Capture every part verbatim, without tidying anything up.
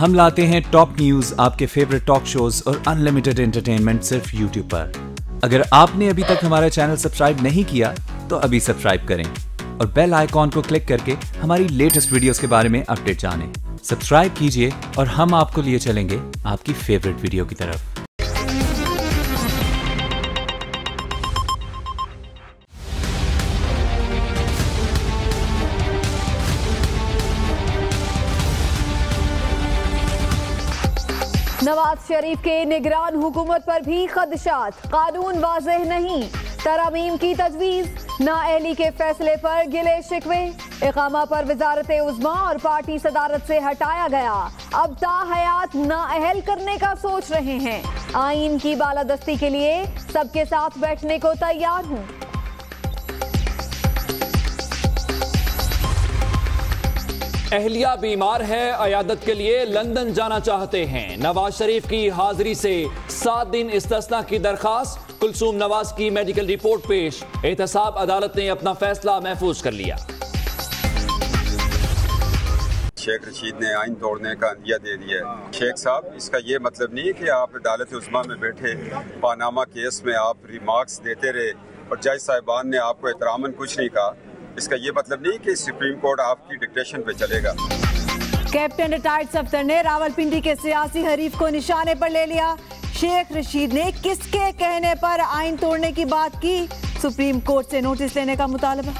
हम लाते हैं टॉप न्यूज, आपके फेवरेट टॉक शोज और अनलिमिटेड एंटरटेनमेंट सिर्फ यूट्यूब पर। अगर आपने अभी तक हमारा चैनल सब्सक्राइब नहीं किया तो अभी सब्सक्राइब करें और बेल आइकॉन को क्लिक करके हमारी लेटेस्ट वीडियोस के बारे में अपडेट जानें। सब्सक्राइब कीजिए और हम आपको लिए चलेंगे आपकी फेवरेट वीडियो की तरफ। नवाज शरीफ के निगरान हुकूमत पर भी खदशात, कानून वाज़ेह नहीं, तरामीम की तजवीज़, नाअहली के फैसले पर गिले शिकवे, इकामा पर वजारत उज़्मा और पार्टी सदारत से हटाया गया, अब ताहयात नाअहल करने का सोच रहे हैं, आइन की बालादस्ती के लिए सबके साथ बैठने को तैयार हूँ। अहलिया बीमार है, अयादत के लिए लंदन जाना चाहते हैं। नवाज शरीफ की हाजिरी से सात दिन इस्तिस्ना की दरखास्त, कुलसूम नवाज की मेडिकल रिपोर्ट पेश, एहतसाब अदालत ने अपना फैसला महफूज कर लिया। शेख रशीद ने आइन तोड़ने का अंदिया दे दिया है। शेख साहब, इसका ये मतलब नहीं कि आप अदालत उज़्मा में बैठे पानामा केस में आप रिमार्क्स देते रहे और जज साहिबान ने आपको एहतरामन कुछ नहीं कहा। इसका ये मतलब नहीं कि सुप्रीम कोर्ट आपकी डिक्टेशन पे चलेगा। कैप्टन रिटायर्ड सफ्दर ने रावलपिंडी के सियासी हरीफ को निशाने पर ले लिया। शेख रशीद ने किसके कहने पर आइन तोड़ने की बात की, सुप्रीम कोर्ट से नोटिस लेने का मुतालबा।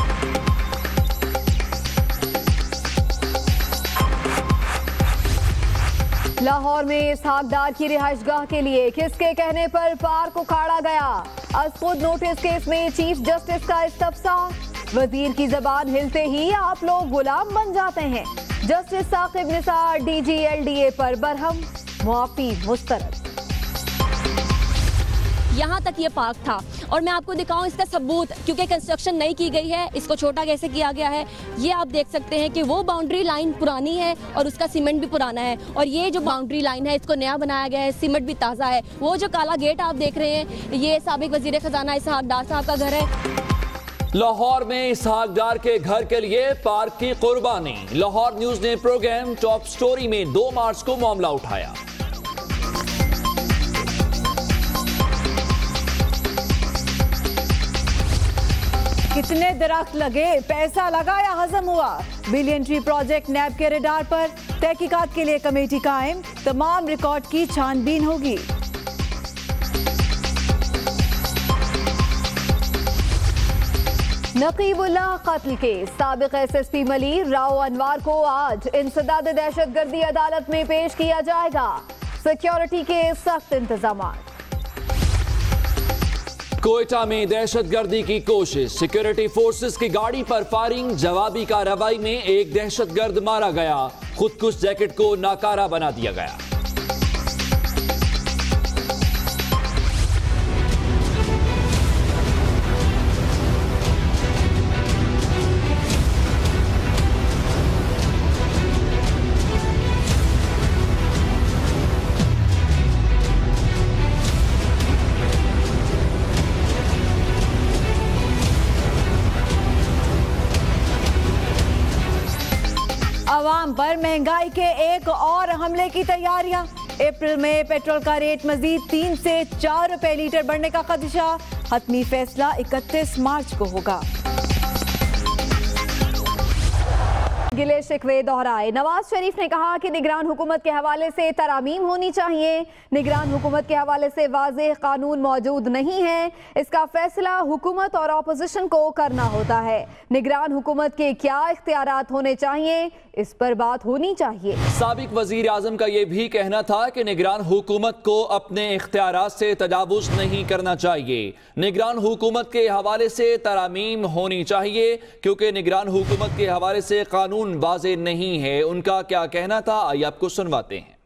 लाहौर में इसहाक डार की रिहाइशगाह के लिए किसके कहने पर पार्क उखाड़ा गया, असखुद नोटिस केस में चीफ जस्टिस का इस्तफसा, वजीर की जबान हिलते ही आप लोग गुलाम बन जाते हैं, justice Saqib Nisar DG LDA पर बरहम, मुआफी मुस्तरद। यहाँ तक ये पार्क था और मैं आपको दिखाऊं इसका सबूत, क्योंकि कंस्ट्रक्शन नहीं की गई है, इसको छोटा कैसे किया गया है ये आप देख सकते हैं कि वो बाउंड्री लाइन पुरानी है और उसका सीमेंट भी पुराना है, और ये जो बाउंड्री लाइन है इसको नया बनाया गया है, सीमेंट भी ताज़ा है। वो जो काला गेट आप देख रहे हैं ये साबिक वजीर खजाना इसहाक डार साहब का घर है। लाहौर में इसहाक डार के घर के लिए पार्क की कुर्बानी। लाहौर न्यूज ने प्रोग्राम टॉप स्टोरी में दो मार्च को मामला उठाया। कितने दरख्त लगे, पैसा लगा या हजम हुआ, बिलियन ट्री प्रोजेक्ट नैब के रडार पर, तहकीकात के लिए कमेटी कायम, तमाम रिकॉर्ड की छानबीन होगी। नकीबुल्लाह कत्ल केस, साबिक एसएसपी मली राव अनवार को आज इंसदाद दहशतगर्दी अदालत में पेश किया जाएगा, सिक्योरिटी के सख्त इंतजाम। कोयटा में दहशतगर्दी की कोशिश, सिक्योरिटी फोर्सेस की गाड़ी पर फायरिंग, जवाबी कार्रवाई में एक दहशतगर्द मारा गया, खुदकुश जैकेट को नाकारा बना दिया गया। अवाम पर महंगाई के एक और हमले की तैयारियां, अप्रैल में पेट्रोल का रेट मजीद तीन से चार रुपए लीटर बढ़ने का खदशा, हतमी फैसला इकतीस मार्च को होगा। गिले शिकवे दोहराए, नवाज शरीफ ने कहा कि निगरान हुकूमत के हवाले से तरामीम होनी चाहिए, निगरान हुकूमत के हवाले से वाज़ेह कानून मौजूद नहीं है, इसका फैसला हुकूमत और अपोजिशन को करना होता है, निगरान हुकूमत के क्या इख्तियारात होने चाहिए इस पर बात होनी चाहिए। साबिक वजीर आजम का यह भी कहना था कि निगरान हुकूमत को अपने इख्तियारात से तजावुज नहीं करना चाहिए, निगरान हुकूमत के हवाले से तरामीम होनी चाहिए क्योंकि निगरान हुकूमत के हवाले से कानून वाज़ेह नहीं है। उनका क्या कहना था आइए आपको सुनवाते हैं।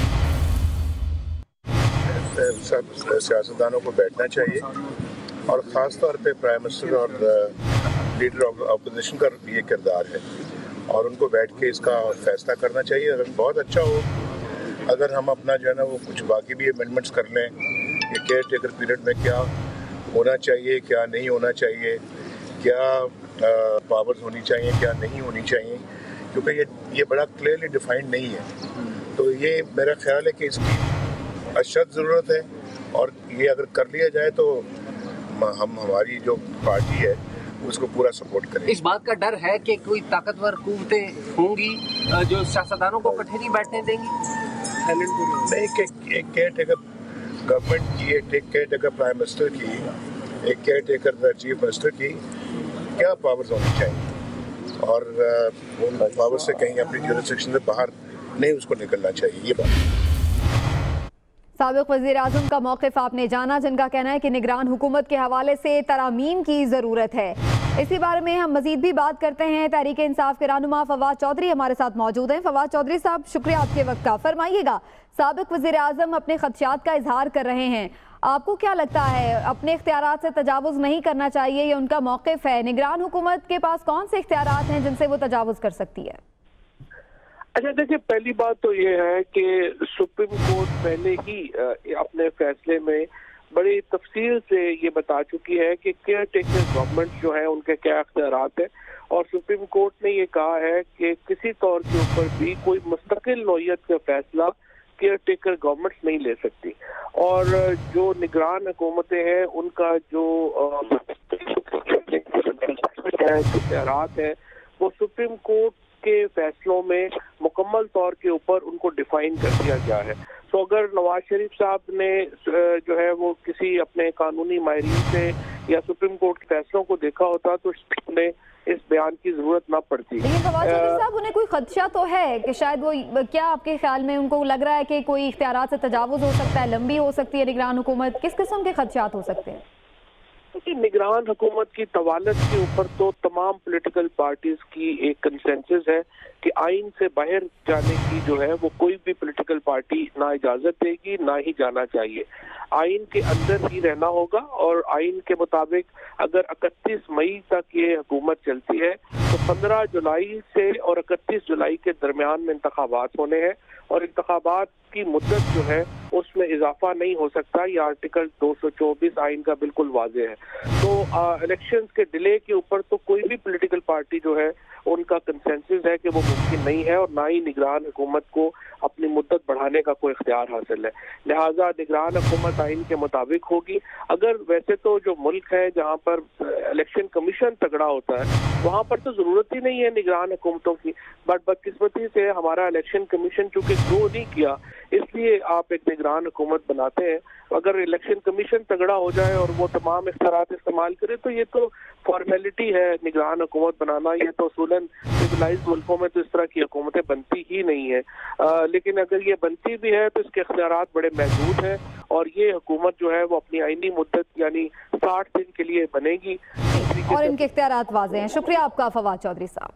सब सियासतदानों को बैठना चाहिए और ख़ास तौर पे प्राइम मिनिस्टर और लीडर ऑफ अपोजिशन का ये किरदार है और उनको बैठ के इसका फैसला करना चाहिए। अगर बहुत अच्छा हो अगर हम अपना जो है ना वो कुछ बाकी भी अमेंडमेंट्स कर लें कि केयर टेकर पीरियड में क्या होना चाहिए, क्या नहीं होना चाहिए, क्या पावर्स होनी चाहिए, क्या नहीं होनी चाहिए, क्योंकि ये ये बड़ा क्लियरली डिफाइंड नहीं है। तो ये मेरा ख्याल है कि इसकी अशद ज़रूरत है, और ये अगर कर लिया जाए तो हम हमारी जो पार्टी है उसको पूरा सपोर्ट करें। इस बात का डर है कि कोई ताकतवर कुव्वतें होंगी जो सियासतदानों को इकट्ठे नहीं बैठने देंगी? नहीं, एक केयर टेकर गवर्नमेंट की, एक केयर टेकर प्राइम मिनिस्टर की, एक केयर टेकर चीफ मिनिस्टर की क्या पावर्स होनी चाहिए, और उन पावर से कहीं अपनी ज्यूरिसडिक्शन से बाहर नहीं उसको निकलना चाहिए। ये बात साबिक़ वज़ीर आज़म का मौक़िफ़ आपने जाना, जिनका कहना है कि निगरान हुकूमत के हवाले से तरामीम की ज़रूरत है। इसी बारे में हम मज़ीद भी बात करते हैं। तहरीक इंसाफ के रहनुमा फवाद चौधरी हमारे साथ मौजूद हैं। फवाद चौधरी साहब, शुक्रिया आपके वक्त का। फरमाइएगा, साबिक़ वज़ीर आज़म अपने खदशात का इजहार कर रहे हैं, आपको क्या लगता है अपने इख्तियारात से तजावुज़ नहीं करना चाहिए, ये उनका मौक़िफ़ है? निगरान हुकूमत के पास कौन से इख्तियारात हैं जिनसे वो तजावुज़ कर सकती है? अच्छा, देखिए, पहली बात तो ये है कि सुप्रीम कोर्ट पहले ही अपने फैसले में बड़ी तफसील से ये बता चुकी है कि केयर टेकर गवर्नमेंट जो है उनके क्या इख्तियारात हैं, और सुप्रीम कोर्ट ने ये कहा है कि किसी तौर के ऊपर भी कोई मुस्तकिल नौइयत का फैसला केयर टेकर गवर्नमेंट नहीं ले सकती, और जो निगरान हुकूमतें हैं उनका जो इख्तियारात है वो सुप्रीम कोर्ट के फैसलों में मुकम्मल तौर के ऊपर उनको डिफाइन कर दिया गया है। तो अगर नवाज शरीफ साहब ने जो है वो किसी अपने कानूनी माहिरीन से या सुप्रीम कोर्ट के फैसलों को देखा होता तो उन्हें इस बयान की जरूरत ना पड़ती। लेकिन फवाद चौधरी साहब, उन्हें कोई खदशा तो है कि शायद वो, क्या आपके ख्याल में उनको लग रहा है कि कोई इख्तियारात से तजावुज़ हो सकता है, लंबी हो सकती है निगरान हुकूमत? किस किस्म के खदशात हो सकते हैं? निगरान हुकूमत की तवालत के ऊपर तो तमाम पॉलिटिकल पार्टीज की एक कंसेंसस है कि आइन से बाहर जाने की जो है वो कोई भी पॉलिटिकल पार्टी ना इजाजत देगी ना ही जाना चाहिए। आइन के अंदर ही रहना होगा, और आइन के मुताबिक अगर इकतीस मई तक ये हुकूमत चलती है तो पंद्रह जुलाई से और इकतीस जुलाई के दरमियान में इंतखाबात होने हैं, और इंतखाबात की मुद्दत जो है उसमें इजाफा नहीं हो सकता। ये आर्टिकल दो सौ चौबीस आइन का बिल्कुल वाज़े है। तो इलेक्शंस के डिले के ऊपर तो कोई भी पॉलिटिकल पार्टी जो है उनका कंसेंसस है कि वो मुमकिन नहीं है, और ना ही निगरान हुकूमत को अपनी मुद्दत बढ़ाने का कोई इख्तियार हासिल है। लिहाजा निगरान हुकूमत आइन के मुताबिक होगी। अगर वैसे तो जो मुल्क है जहाँ पर इलेक्शन कमीशन तगड़ा होता है वहाँ पर तो ज़रूरत ही नहीं है निगरान हुकूमतों की, बट बदकिस्मती से हमारा इलेक्शन कमीशन चूँकि ग्रो नहीं किया इसलिए आप एक निगरान हुकूमत बनाते हैं। अगर इलेक्शन कमीशन तगड़ा हो जाए और वो तमाम इख्तियारात इस्तेमाल करे तो ये तो फॉर्मेलिटी है निगरान हुकूमत बनाना। ये तो असूलन सिविलाइज्ड मुल्कों में तो इस तरह की हुकूमतें बनती ही नहीं है, आ, लेकिन अगर ये बनती भी है तो इसके इख्तियारात बड़े महदूद हैं, और ये हुकूमत जो है वो अपनी आईनी मुद्दत यानी साठ दिन के लिए बनेगी, और इनके इख्तियारात वाज़े हैं। शुक्रिया आपका फवाद चौधरी साहब।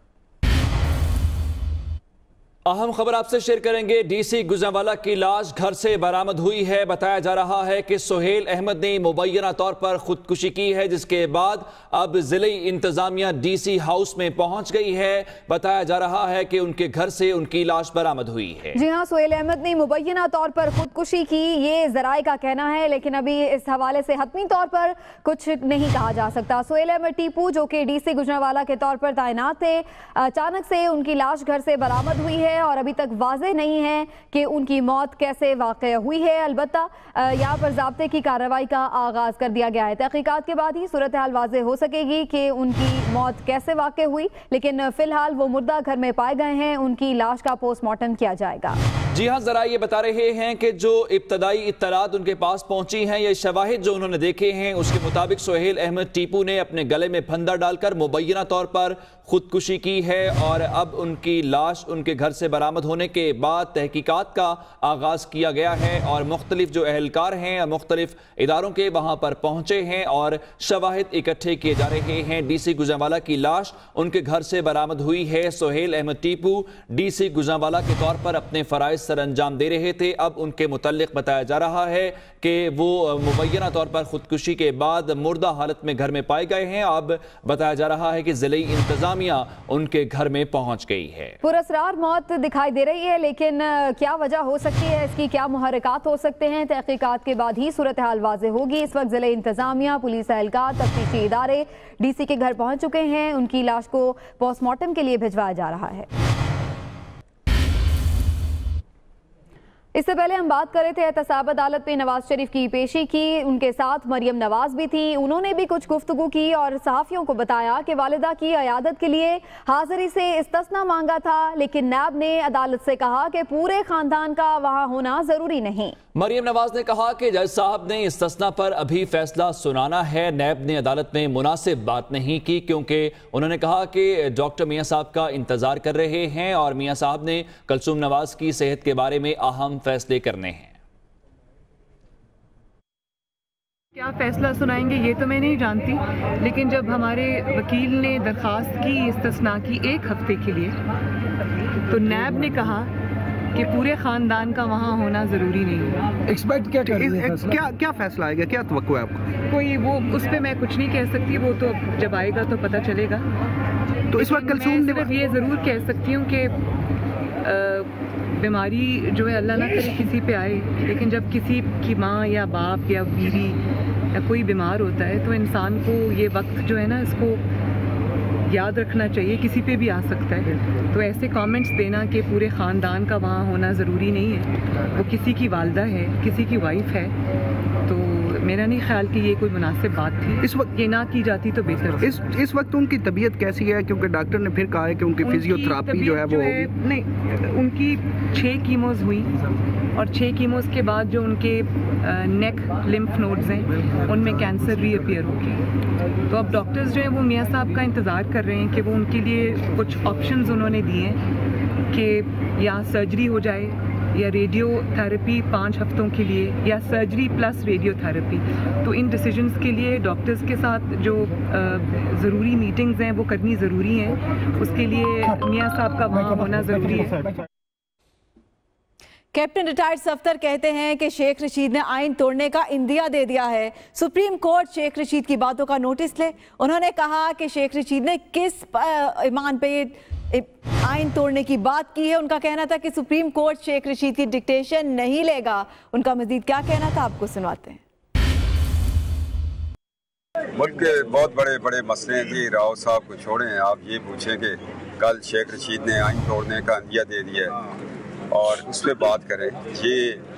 अहम खबर आपसे शेयर करेंगे। डीसी गुजरांवाला की लाश घर से बरामद हुई है। बताया जा रहा है कि सुहेल अहमद ने मुबैना तौर पर खुदकुशी की है, जिसके बाद अब जिले इंतजामिया डीसी हाउस में पहुंच गई है। बताया जा रहा है कि उनके घर से उनकी लाश बरामद हुई है। जी हां, सुहेल अहमद ने मुबैना तौर पर खुदकुशी की, ये जराए का कहना है, लेकिन अभी इस हवाले से हतमी तौर पर कुछ नहीं कहा जा सकता। सुहेल अहमद टीपू जो कि डीसी गुजरांवाला के तौर पर तैनात थे, अचानक से उनकी लाश घर से बरामद हुई है, और अभी तक वाज़ेह नहीं है कि उनकी मौत कैसे वाक़ हुई है। अलबत्ता यहाँ पर ज़ाब्ते की कार्रवाई का आगाज़ कर दिया गया है। तहकीकात के बाद ही सूरत हाल वाज़ेह हो सकेगी कि उनकी मौत कैसे वाक़ हुई, लेकिन फ़िलहाल वो मुर्दा घर में पाए गए हैं, उनकी लाश का पोस्टमार्टम किया जाएगा। जी हाँ, जरा ये बता रहे हैं कि जो इब्तदाई इत्तलात उनके पास पहुंची हैं, ये शवाहिद जो उन्होंने देखे हैं, उसके मुताबिक सुहेल अहमद टीपू ने अपने गले में फंदा डालकर मुबैना तौर पर खुदकुशी की है, और अब उनकी लाश उनके घर से बरामद होने के बाद तहकीकात का आगाज़ किया गया है, और मुख्तलिफ जो अहलकार हैं मुख्तलिफ इदारों के वहाँ पर पहुँचे हैं और शवाहिद इकट्ठे किए जा रहे हैं। डी सी गुजरांवाला की लाश उनके घर से बरामद हुई है। सुहेल अहमद टीपू डी सी गुजरांवाला के तौर पर अपने फ़राइज़ सर अंजाम दे रहे थे। अब उनके मुतल्लिक बताया जा रहा है कि वो मुबैना तौर पर खुदकुशी के बाद मुर्दा हालत में घर में पाए गए हैं। अब बताया जा रहा है कि ज़िले इंतजामिया उनके घर में पहुंच गई है। पुरअसरार मौत दिखाई दे रही है, लेकिन क्या वजह हो सकती है, इसकी क्या मुहर्रिकात हो सकते हैं, तहकीकात के बाद ही सूरत हाल वाज़ेह होगी। इस वक्त ज़िले इंतजामिया, पुलिस एहलकार, तफ्तीशी इदारे डीसी के घर पहुंच चुके हैं। उनकी लाश को पोस्टमार्टम के लिए भिजवाया जा रहा है। इससे पहले हम बात कर रहे थे एहतसाब अदालत में नवाज शरीफ की पेशी की, उनके साथ मरियम नवाज भी थी। उन्होंने भी कुछ गुफ्तगू की और सहाफियों को बताया कि वालिदा की अयादत के लिए हाजिरी से इस्तिस्ना मांगा था, लेकिन नैब ने अदालत से कहा कि पूरे खानदान का वहां होना जरूरी नहीं। मरियम नवाज ने कहा कि जज साहब ने इस्तिस्ना पर अभी फैसला सुनाना है। नैब ने अदालत में मुनासिब बात नहीं की, क्योंकि उन्होंने कहा कि डॉक्टर मियां साहब का इंतजार कर रहे हैं और मियां साहब ने कुलसूम नवाज की सेहत के बारे में अहम फैसले करने हैं। क्या फैसला सुनाएंगे ये तो मैं नहीं जानती, लेकिन जब हमारे वकील ने दरखास्त की इस्तिस्ना की एक हफ्ते के लिए, तो नैब ने कहा कि पूरे खानदान का वहाँ होना ज़रूरी नहीं है। एक्सपेक्ट क्या कर रही है? क्या क्या फैसला आएगा, क्या तवक्को है आपको? कोई वो उस पर मैं कुछ नहीं कह सकती, वो तो जब आएगा तो पता चलेगा। तो इस वक्त कुलसूम मैं सिर्फ ये ज़रूर कह सकती हूँ कि बीमारी जो है अल्लाह ना करे किसी पे आए, लेकिन जब किसी की माँ या बाप या बीवी या कोई बीमार होता है तो इंसान को ये वक्त जो है ना इसको याद रखना चाहिए, किसी पे भी आ सकता है। तो ऐसे कमेंट्स देना कि पूरे ख़ानदान का वहाँ होना ज़रूरी नहीं है, वो किसी की वालदा है, किसी की वाइफ है, तो मेरा नहीं ख्याल कि ये कोई मुनासिब बात थी। इस वक्त ये ना की जाती तो बेहतर। इस इस वक्त उनकी तबीयत कैसी है? क्योंकि डॉक्टर ने फिर कहा है कि उनकी फिजियोथेरापी जो है वो है, नहीं, उनकी छः कीमोज हुई और छः कीमोज के बाद जो उनके नेक लिम्फ नोड्स हैं उनमें कैंसर रीअपियर हो गया। तो अब डॉक्टर्स जो हैं वो मियाँ साहब का इंतज़ार कर रहे हैं कि वो उनके लिए कुछ ऑप्शंस उन्होंने दिए हैं कि या सर्जरी हो जाए या रेडियो थेरेपी पाँच हफ्तों के लिए या सर्जरी प्लस रेडियो थेरेपी। तो इन डिसीजंस के लिए डॉक्टर्स के साथ जो ज़रूरी मीटिंग्स हैं वो करनी ज़रूरी हैं, उसके लिए मियाँ साहब का वहाँ होना ज़रूरी है। कैप्टन रिटायर्ड सफ्तर कहते हैं कि शेख रशीद ने आइन तोड़ने का इंदिया दे दिया है। सुप्रीम कोर्ट शेख रशीद की बातों का नोटिस ले। उन्होंने कहा कि शेख रशीद ने किस ईमान पे आइन तोड़ने की बात की है। उनका कहना था कि सुप्रीम कोर्ट शेख रशीद की डिक्टेशन नहीं लेगा। उनका मजीद क्या कहना था आपको सुनवाते हैं। मुल्क के बहुत बड़े बड़े मसले हैं जी, राव साहब को छोड़ें। आप ये पूछें कि कल शेख रशीद ने आइन तोड़ने का इंदिया दे दिया है और उस पर बात करें। ये